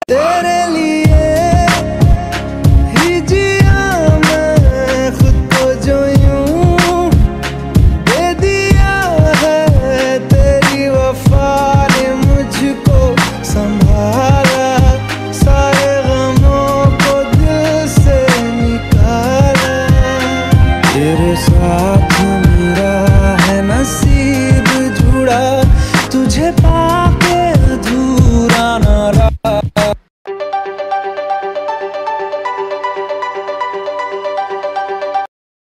तेरे लिए ही जिया मैं खुद को जो यूं दे दिया है, तेरी वफा ने मुझको संभाला, सारे गमों को दिल से निकाला। तेरे साथ मेरा है नसीब जुड़ा, तुझे पाके अधूरा न